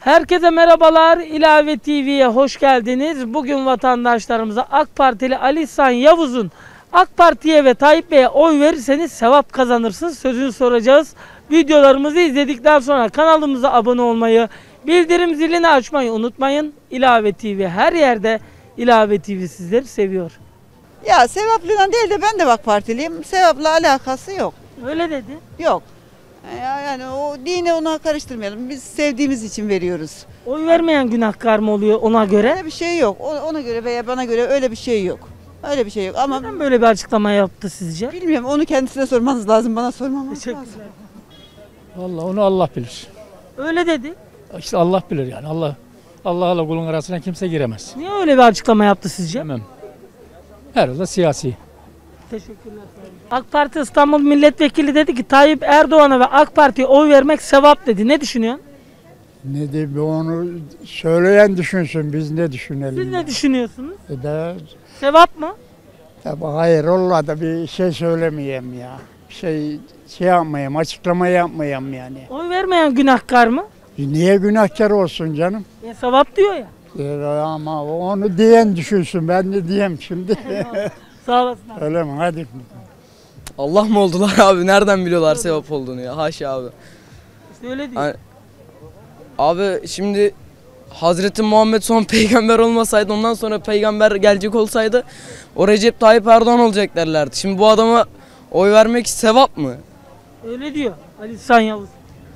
Herkese merhabalar. İlave TV'ye hoş geldiniz. Bugün vatandaşlarımıza AK Partili Ali İhsan Yavuz'un AK Parti'ye ve Tayyip Bey'e oy verirseniz sevap kazanırsınız sözünü soracağız. Videolarımızı izledikten sonra kanalımıza abone olmayı, bildirim zilini açmayı unutmayın. İlave TV her yerde. İlave TV sizleri seviyor. Ya sevaplıdan değil de ben de AK Partiliyim. Sevapla alakası yok. Öyle dedi. Yok. Yani o dini ona karıştırmayalım. Biz sevdiğimiz için veriyoruz. Oy vermeyen günahkar mı oluyor ona göre? Öyle bir şey yok. Ona göre veya bana göre öyle bir şey yok. Öyle bir şey yok ama Neden böyle bir açıklama yaptı sizce? bilmiyorum, onu kendisine sormanız lazım, bana sormamanız lazım. Teşekkürler. Vallahi onu Allah bilir. Öyle dedi. İşte Allah bilir yani. Allah'la kulun arasına kimse giremez. Niye öyle bir açıklama yaptı sizce? Demem. Herhalde siyasi. Teşekkürler. AK Parti İstanbul Milletvekili dedi ki Tayyip Erdoğan'a ve AK Parti'ye oy vermek sevap dedi. Ne düşünüyorsun? Ne diyeyim, onu söyleyen düşünsün, biz ne düşünelim? Siz ne düşünüyorsunuz? De, Sevap mı? tabii hayır, Allah da bir şey söylemeyeyim ya. Bir şey yapmayayım, açıklama yapmayayım yani. Oy vermeyen günahkar mı? Niye günahkar olsun canım? Sevap diyor ya. Ama onu diyen düşünsün, ben ne diyeyim şimdi? Sağ olasın abi. Öyle mi? Hadi. Allah mı oldular abi? Nereden biliyorlar sevap olduğunu ya? Haşa abi. İşte öyle diyor. Abi şimdi Hazreti Muhammed son peygamber olmasaydı, ondan sonra peygamber gelecek olsaydı o Recep Tayyip Erdoğan olacak derlerdi. Şimdi bu adama oy vermek sevap mı? Öyle diyor Ali İhsan Yavuz.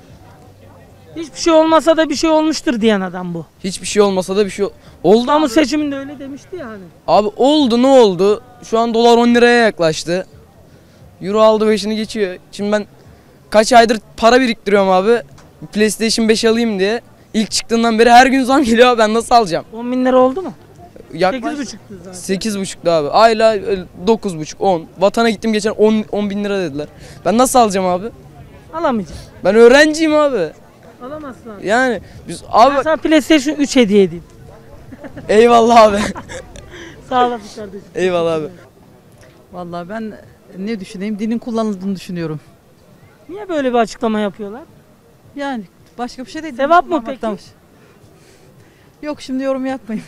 Hiçbir şey olmasa da bir şey olmuştur diyen adam bu. Hiçbir şey olmasa da bir şey oldu. İstanbul Abi. seçiminde öyle demişti ya hani. Abi oldu, ne oldu? Şu an dolar 10 liraya yaklaştı. Euro aldı başını geçiyor. Şimdi ben kaç aydır para biriktiriyorum abi. PlayStation 5 alayım diye. İlk çıktığından beri her gün zam geliyor abi, ben nasıl alacağım? 10 bin lira oldu mu? Yaklaşık 8,5'tu zaten. 8,5'tu abi. Ayla 9,5 10. Vatana gittim geçen 10 bin lira dediler. Ben nasıl alacağım abi? Alamayacağım. Ben öğrenciyim abi. Alamazsın abi. Yani biz Ben abi sana PlayStation 3 hediye edeyim. eyvallah abi. Sağ olasın kardeşim. Eyvallah abi. Vallahi ben ne düşüneyim? Dinin kullanıldığını düşünüyorum. Niye böyle bir açıklama yapıyorlar? Yani başka bir şey değil. Sevap Dini mı peki? kullanmaktan. Yok, şimdi yorum yapmayın.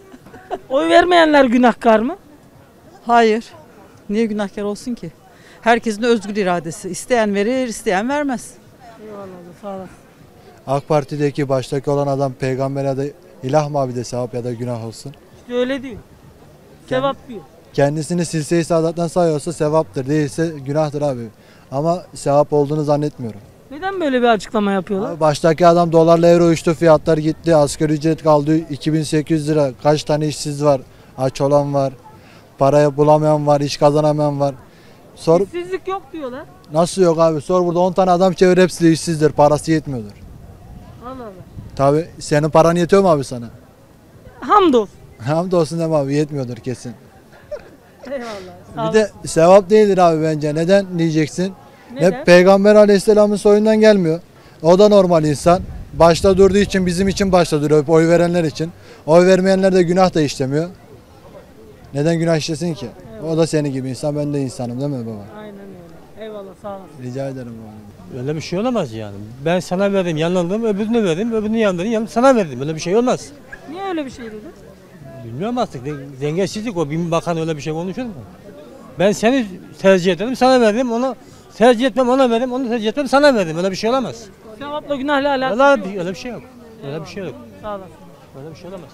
Oy vermeyenler günahkar mı? Hayır. Niye günahkar olsun ki? Herkesin özgür iradesi. İsteyen verir, isteyen vermez. Eyvallah abi, sağ olasın. AK Parti'deki baştaki olan adam peygamber ya da ilah mı abi de sevap ya da günah olsun. İşte öyle diyor. Sevap diyor. Kendisini silse-i saadattan sayıyorsa sevaptır, değilse günahtır abi. Ama sevap olduğunu zannetmiyorum. Neden böyle bir açıklama yapıyorlar? Abi baştaki adam dolarla euro uçtu, fiyatlar gitti, asgari ücret kaldı 2800 lira. Kaç tane işsiz var, aç olan var, parayı bulamayan var, iş kazanamayan var. Sor, İşsizlik yok diyorlar. nasıl yok abi? Sor, burada 10 tane adam çevir, hepsi de işsizdir, parası yetmiyordur. Allah Allah. Tabi senin paran yetiyor mu abi sana? Hamdolsun. Hamdolsun deme abi, yetmiyordur kesin. Eyvallah. Sağ Bir de sevap değildir abi bence. Neden diyeceksin? Neden? Hep Peygamber Aleyhisselam'ın soyundan gelmiyor. O da normal insan. Başta durduğu için bizim için başta duruyor. Oy verenler için. Oy vermeyenler de günah da işlemiyor. Neden günah işlesin ki? O da senin gibi insan, ben de insanım değil mi baba? Aynen öyle. Eyvallah, sağ olasın. Rica ederim baba. Öyle bir şey olamaz yani. Ben sana verdim, yanıldım, öbürüne verdim, öbürünün yanıldım, sana verdim. Öyle bir şey olmaz. Niye öyle bir şey dedi? Bilmiyorum artık. Dengesizlik o. Bir bakan öyle bir şey konuşur mu? Ben seni tercih ederim, sana verdim, onu tercih etmem, ona verdim, onu tercih etmem, sana verdim. Öyle bir şey olamaz. Sevapla günahla alakalı Öyle bir şey yok. Öyle bir şey yok. Sağ olasın. Öyle bir şey olamaz.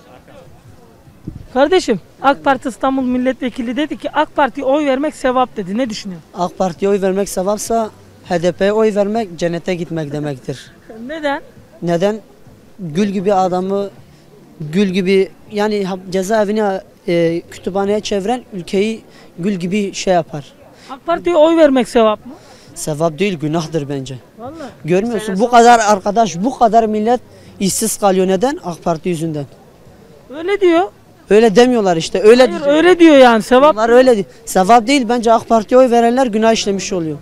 Kardeşim, AK Parti İstanbul Milletvekili dedi ki AK Parti'ye oy vermek sevap dedi. Ne düşünüyorsun? AK Parti'ye oy vermek sevapsa HDP'ye oy vermek cennete gitmek demektir. Neden? Neden? Gül gibi adamı, gül gibi yani cezaevine, kütüphaneye çeviren ülkeyi gül gibi şey yapar. AK Parti'ye oy vermek sevap mı? Sevap değil, günahtır bence. Vallahi. Görmüyorsun, bu kadar arkadaş, bu kadar millet işsiz kalıyor. Neden? AK Parti yüzünden. Öyle diyor. Öyle demiyorlar işte, öyle Hayır, diyecek. öyle diyor yani sevap. Bunlar öyle değil. Sevap değil, bence AK Parti'ye oy verenler günah işlemiş oluyor.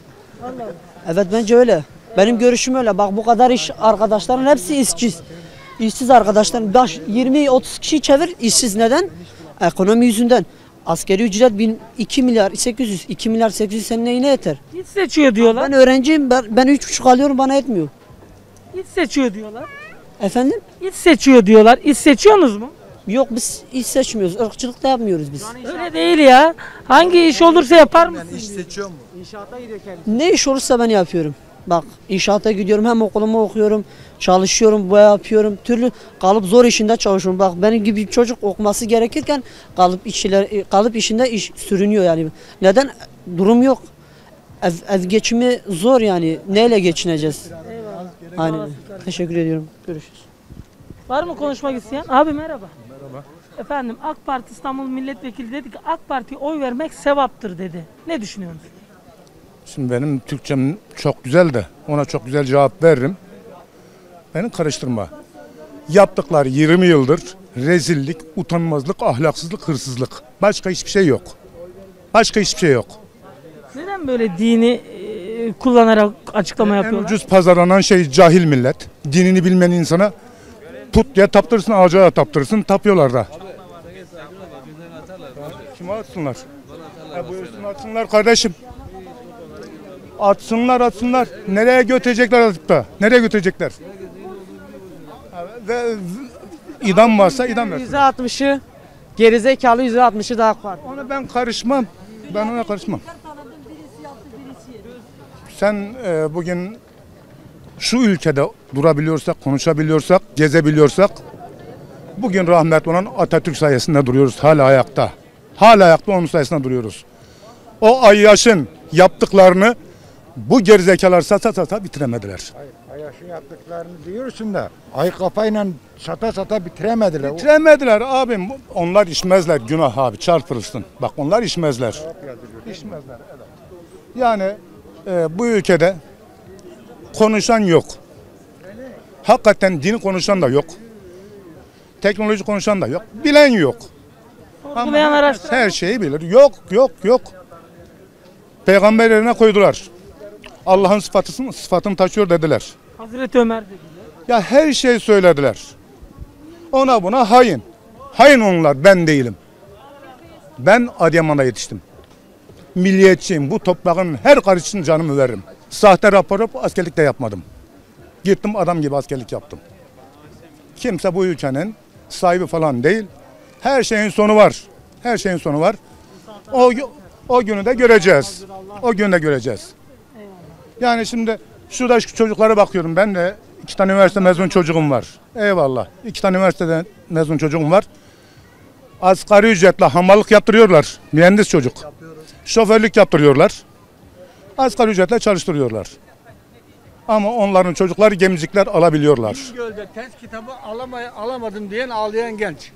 Evet, bence öyle. Benim görüşüm öyle. Bak, bu kadar iş arkadaşların hepsi işsiz. İşsiz arkadaşlarım. 20-30 kişi çevir, işsiz. Neden? Ekonomi yüzünden. Asgari ücret 2 milyar 800, 2 milyar 800 senin neyine yeter? Hiç seçiyor diyorlar. Ben öğrenciyim, ben 3,5 alıyorum, bana etmiyor. Hiç seçiyor diyorlar. Efendim? İş seçiyor diyorlar. İş seçiyorsunuz mu? Yok biz iş seçmiyoruz. Irkçılık da yapmıyoruz biz. Öyle değil ya. Hangi iş olursa yapar mısın? Yani iş seçiyor mu? Ne iş olursa ben yapıyorum. Bak inşaata gidiyorum, hem okulumu okuyorum, çalışıyorum, boya yapıyorum. Türlü kalıp zor işinde çalışıyorum. Bak benim gibi bir çocuk okuması gerekirken kalıp işinde iş sürünüyor yani. Neden? Durum yok. Ev geçimi zor yani. Neyle geçineceğiz? Aynen. Teşekkür ediyorum. Görüşürüz. Var mı konuşmak isteyen? Abi merhaba. Merhaba. Efendim AK Parti İstanbul Milletvekili dedi ki AK Parti'ye oy vermek sevaptır dedi. Ne düşünüyorsunuz? Şimdi benim Türkçem çok güzel de ona çok güzel cevap veririm. Beni karıştırma. Yaptıkları 20 yıldır rezillik, utanmazlık, ahlaksızlık, hırsızlık. Başka hiçbir şey yok. Başka hiçbir şey yok. Neden böyle dini kullanarak açıklama En yapıyorlar? ucuz pazarlanan şey cahil millet. Dinini bilmeyen insana put diye taptırsın, ağaca da taptırsın, tapıyorlar da. Kime atsınlar? Buyursun atsınlar kardeşim. Atsınlar. Nereye götürecekler atıp da? Nereye götürecekler? Ve idam varsa idam versin. %60'ı gerizekalı, %60'ı da AK Parti. Ona ben karışmam. Ben ona karışmam. Sen bugün şu ülkede durabiliyorsak, konuşabiliyorsak, gezebiliyorsak bugün rahmetli olan Atatürk sayesinde duruyoruz. Hala ayakta. Hala ayakta onun sayesinde duruyoruz. O Ayyaş'ın yaptıklarını bu gerizekalar sata bitiremediler. Ayyaş'ın yaptıklarını diyorsun da ay kafayla sata bitiremediler. Bitiremediler abim. Onlar içmezler, günah abi, çarpılırsın. Bak onlar içmezler. İçmezler. Evet. Yani bu ülkede konuşan yok. Hakikaten dini konuşan da yok. Teknoloji konuşan da yok. Bilen yok. Sorgulayan, araştıran Her yok. şeyi bilir. Yok. Peygamberlerine koydular. Allah'ın sıfatını taşıyor dediler. Hazreti Ömer dedi. Ya her şey söylediler. Ona buna hain. Hain onlar, ben değilim. Ben Adıyaman'da yetiştim. Milliyetçiyim. Bu toprağın her karışını canımı veririm. Sahte rapor askerlik de yapmadım. Gittim adam gibi askerlik yaptım. Kimse bu ülkenin sahibi falan değil. Her şeyin sonu var. Her şeyin sonu var. O günü de göreceğiz. O günü de göreceğiz. Yani şimdi şurada şu çocuklara bakıyorum. Ben de 2 tane üniversite mezun çocuğum var. Eyvallah. 2 tane üniversiteden mezun çocuğum var. Asgari ücretle hamallık yaptırıyorlar. Mühendis çocuk. Şoförlük yaptırıyorlar. Asgari ücretle çalıştırıyorlar. Ama onların çocukları gemicikler alabiliyorlar. Gölde test kitabı alamadım diyen ağlayan genç.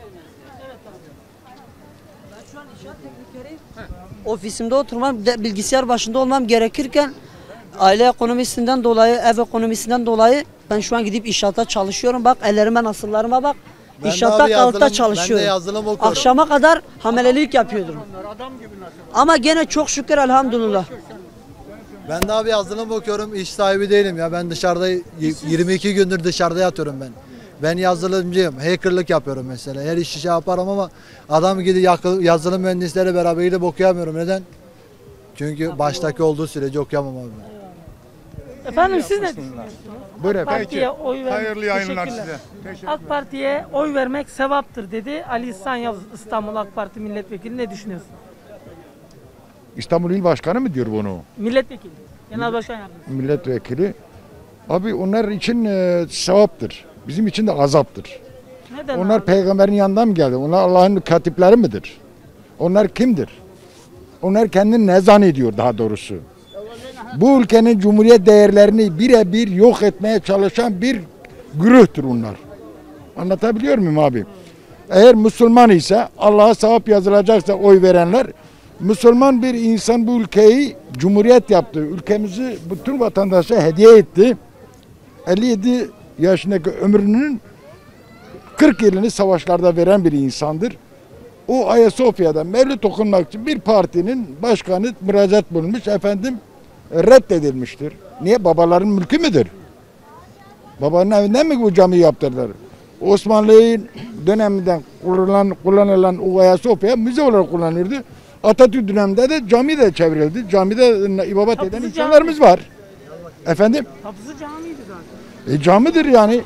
Ofisimde oturmam, bilgisayar başında olmam gerekirken aile ekonomisinden dolayı, ev ekonomisinden dolayı ben şu an gidip inşaatta çalışıyorum. Bak ellerime, nasıllarıma bak. Ben de İnşaatta abi kalıpta yazılım- çalışıyorum. ben de yazılım okuyorum. Akşama kadar hamelelik yapıyordum. Ama gene çok şükür elhamdülillah. Ben de abi yazılım okuyorum, iş sahibi değilim ya. Ben dışarıda 22 gündür dışarıda yatıyorum ben. Ben yazılımcıyım, hackerlık yapıyorum mesela. Her işi şey yaparım ama adam gibi yazılım mühendisleriyle beraber gidip okuyamıyorum. Neden? Çünkü baştaki olduğu sürece okuyamam abi. Efendim siz ne düşünüyorsunuz? Buyurun. AK Parti'ye oy vermek. Hayırlı yayınlar Teşekkürler. size. AK Parti'ye oy vermek sevaptır dedi Ali İhsan Yavuz, İstanbul AK Parti milletvekili. Ne düşünüyorsun? İstanbul İl Başkanı mı diyor bunu? Milletvekili. Genel Başkan Yardımcısı. Milletvekili. Abi onlar için sevaptır. Bizim için de azaptır. Neden Onlar abi? peygamberin yanından mı geldi? Onlar Allah'ın katipleri midir? Onlar kimdir? Onlar kendini ne zannediyor daha doğrusu? Bu ülkenin cumhuriyet değerlerini birebir yok etmeye çalışan bir güruhtur onlar. Anlatabiliyor muyum abi? Eğer Müslüman ise Allah'a sevap yazılacaksa oy verenler, Müslüman bir insan bu ülkeyi cumhuriyet yaptı. Ülkemizi bütün vatandaşa hediye etti. 57 yaşındaki ömrünün 40 yılını savaşlarda veren bir insandır. O Ayasofya'da mevlüt okunmak için bir partinin başkanı müracaat bulunmuş. Efendim reddedilmiştir. Niye? Babaların mülkü müdür? Babanın evinden mi bu camiyi yaptırdılar? Osmanlı'nın döneminden kullanılan o Ayasofya müze olarak kullanılırdı. Atatürk döneminde de cami de çevrildi. Camide ibadet eden Kapısı insanlarımız var. Efendim? Kapısı camiydi zaten. Camidir yani.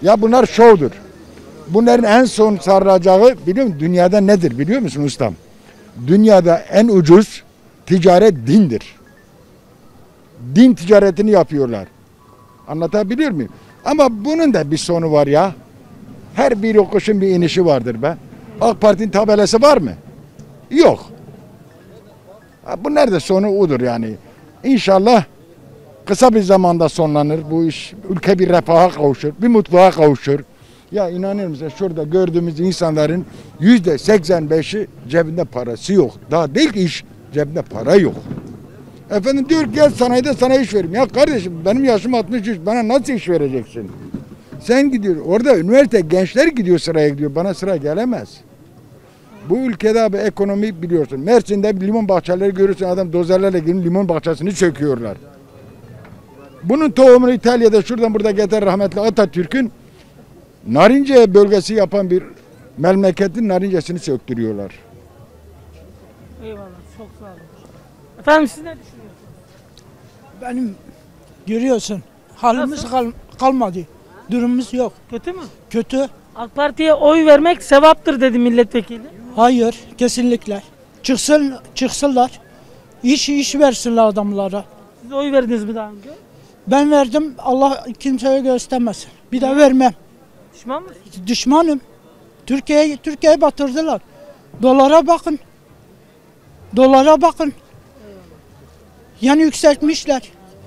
Ya bunlar şovdur. Bunların en son sarılacağı biliyor musun? Dünyada nedir biliyor musun ustam? Dünyada en ucuz ticaret dindir. Din ticaretini yapıyorlar. Anlatabiliyor muyum? Ama bunun da bir sonu var ya. Her bir yokuşun bir inişi vardır be. AK Parti'nin tabelası var mı? Yok. Bunlar da sonu odur yani. İnşallah kısa bir zamanda sonlanır bu iş. Ülke bir refaha kavuşur, bir mutluluğa kavuşur. Ya inanır mısın şurada gördüğümüz insanların %85'i cebinde parası yok. Daha değil ki iş, cebinde para yok. Efendim diyor gel sanayide sana iş vereyim. Ya kardeşim benim yaşım 63, bana nasıl iş vereceksin? Sen gidiyor, orada üniversite gençler gidiyor sıraya gidiyor, bana sıra gelemez. Bu ülkede abi ekonomi biliyorsun. Mersin'de bir limon bahçeleri görürsün, adam dozerlerle gelip limon bahçesini çöküyorlar. Bunun tohumunu İtalya'da şuradan burada getir rahmetli Atatürk'ün Narince bölgesi yapan bir memleketin narincesini söktürüyorlar. Eyvallah, çok sağ olun. Efendim siz ne düşünüyorsunuz? Benim görüyorsun halimiz kalmadı. Durumumuz yok. Kötü mü? Kötü. AK Parti'ye oy vermek sevaptır dedi milletvekili. Hayır, kesinlikle. Çıksınlar. İş versinler adamlara. Siz oy verdiniz mi daha önce? Ben verdim. Allah kimseye göstermesin. Bir daha vermem. Pişman mısın? Düşmanım. Türkiye'yi batırdılar. Dolara bakın. Dolara bakın. Yani yükseltmişler.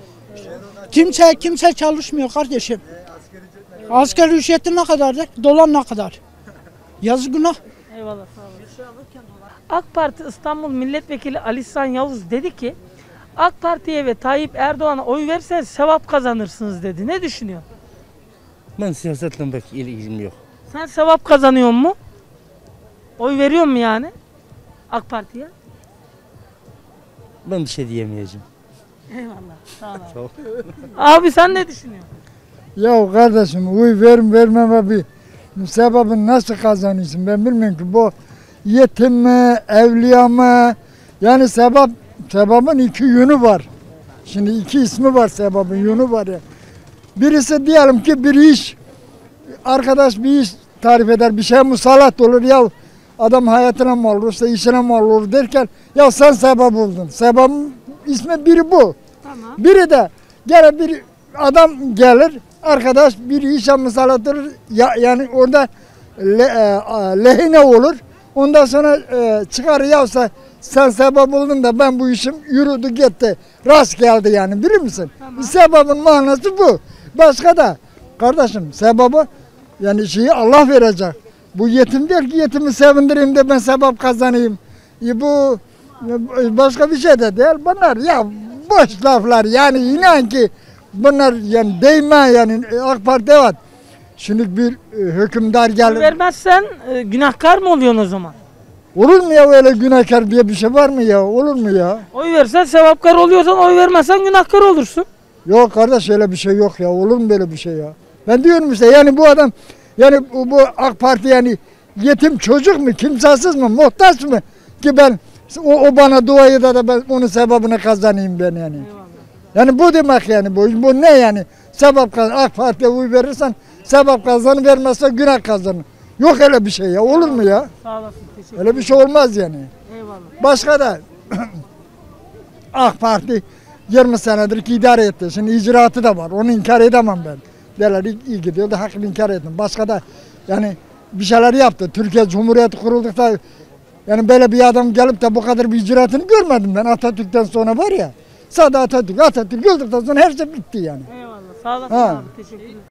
Kimse çalışmıyor kardeşim. Asgari ücreti ne kadardır? Dolar ne kadar? Yazık günah. Eyvallah sağ olun. AK Parti İstanbul Milletvekili Ali İhsan Yavuz dedi ki AK Parti'ye ve Tayyip Erdoğan'a oy verirseniz sevap kazanırsınız dedi. Ne düşünüyor? Ben siyasetle pek ilgim yok. Sen sevap kazanıyor mu? Oy veriyor mu yani AK Parti'ye? Ben bir şey diyemeyeceğim. Eyvallah. Sağ ol. Abi sen ne düşünüyorsun? Ya kardeşim oy vermeme bir sebebini nasıl kazanıyorsun ben bilmiyorum ki bu yetim mi, evliya mı? Yani sebebin iki yönü var. Şimdi iki ismi var sebebin yönü var ya. Birisi diyelim ki bir iş, arkadaş bir iş tarif eder, bir şey musallat olur ya adam hayatına mal olursa işine mal olur derken ya sen sebep oldun. Sebebin ismi biri bu. Tamam. Biri de gene bir adam gelir, arkadaş bir işe musallat olur yani orada lehine olur. Ondan sonra çıkar yavsa sen sebep oldun da ben bu işim yürüdü gitti. Rast geldi yani bilir misin? Tamam. Sebebin manası bu. Başka da kardeşim sebebi yani şeyi Allah verecek. Bu yetim der ki yetimi sevindireyim de ben sebep kazanayım. Bu başka bir şey de değil. Bunlar ya boş laflar yani inan ki bunlar yani değme yani AK Parti var. Şimdi bir hükümdar gelir. Oy vermezsen günahkar mı oluyorsun o zaman? Olur mu ya öyle günahkar diye bir şey var mı ya? Olur mu ya? Oy versen sevapkar oluyorsan oy vermezsen günahkar olursun. Yok kardeş öyle bir şey yok ya. Olur mu böyle bir şey ya? Ben diyorum işte yani bu adam yani bu AK Parti yani yetim çocuk mu? Kimsesiz mi? Muhtaç mı? Ki ben o bana dua eder de ben onun sebebini kazanayım ben yani. Eyvallah. Yani bu demek yani bu ne yani? Sebep kazan. AK Parti'ye oy verirsen sebep kazanır vermezsen günah kazanır. Yok öyle bir şey ya. Olur mu ya? Sağ olasın. Teşekkür ederim. Öyle bir şey olmaz yani. Eyvallah. Başka da AK Parti 20 senedir ki idare etti. Şimdi icraatı da var. Onu inkar edemem ben. Derler iyi gidiyor da hakkını inkar ettim. Başka da yani bir şeyler yaptı. Türkiye Cumhuriyeti kuruldukta yani böyle bir adam gelip de bu kadar bir icraatını görmedim ben. Atatürk'ten sonra var ya. Sadece Atatürk öldükten sonra her şey bitti yani. Eyvallah. Sağ olasın abi. Teşekkür ederim.